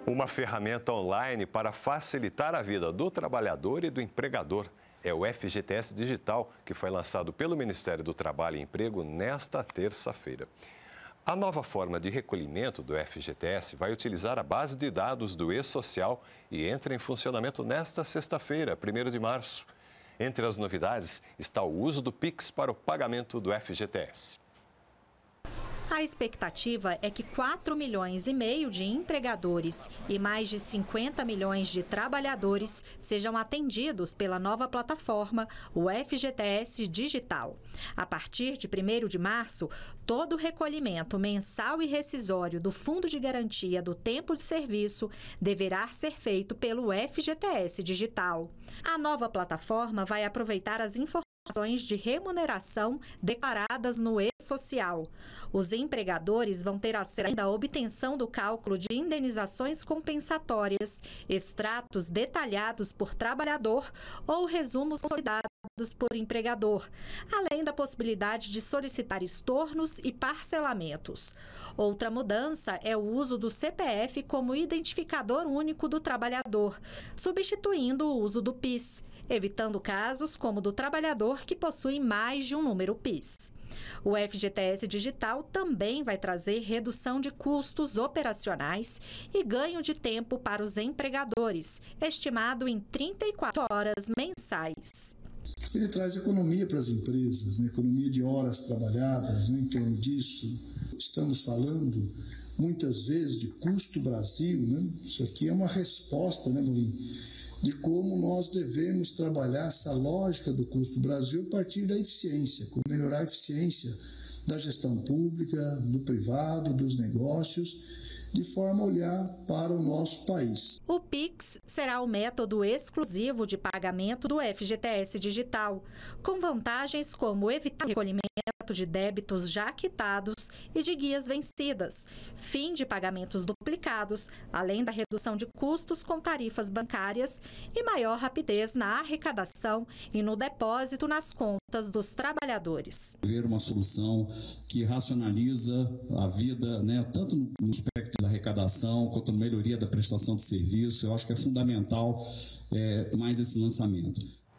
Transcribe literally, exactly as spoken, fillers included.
Uma ferramenta online para facilitar a vida do trabalhador e do empregador. É o F G T S Digital, que foi lançado pelo Ministério do Trabalho e Emprego nesta terça-feira. A nova forma de recolhimento do F G T S vai utilizar a base de dados do E-Social e entra em funcionamento nesta sexta-feira, primeiro de março. Entre as novidades está o uso do Pix para o pagamento do F G T S. A expectativa é que quatro milhões e meio de empregadores e mais de cinquenta milhões de trabalhadores sejam atendidos pela nova plataforma, o F G T S Digital. A partir de primeiro de março, todo o recolhimento mensal e rescisório do Fundo de Garantia do Tempo de Serviço deverá ser feito pelo F G T S Digital. A nova plataforma vai aproveitar as informações de remuneração declaradas no E-Social. Os empregadores vão ter acesso ainda à obtenção do cálculo de indenizações compensatórias, extratos detalhados por trabalhador ou resumos consolidados por empregador, além da possibilidade de solicitar estornos e parcelamentos. Outra mudança é o uso do C P F como identificador único do trabalhador, substituindo o uso do PIS, evitando casos como o do trabalhador que possui mais de um número PIS. O F G T S Digital também vai trazer redução de custos operacionais e ganho de tempo para os empregadores, estimado em trinta e quatro horas mensais. Ele traz economia para as empresas, né? Economia de horas trabalhadas, né? Em torno disso. Estamos falando muitas vezes de custo Brasil, né? Isso aqui é uma resposta, né, Morim, de como nós devemos trabalhar essa lógica do custo Brasil a partir da eficiência, como melhorar a eficiência da gestão pública, do privado, dos negócios, de forma a olhar para o nosso país. O Pix será o método exclusivo de pagamento do F G T S Digital, com vantagens como evitar recolhimento de débitos já quitados e de guias vencidas, fim de pagamentos duplicados, além da redução de custos com tarifas bancárias e maior rapidez na arrecadação e no depósito nas contas dos trabalhadores. Ver uma solução que racionaliza a vida, né, tanto no aspecto da arrecadação quanto na melhoria da prestação de serviço, eu acho que é fundamental é, mais esse lançamento.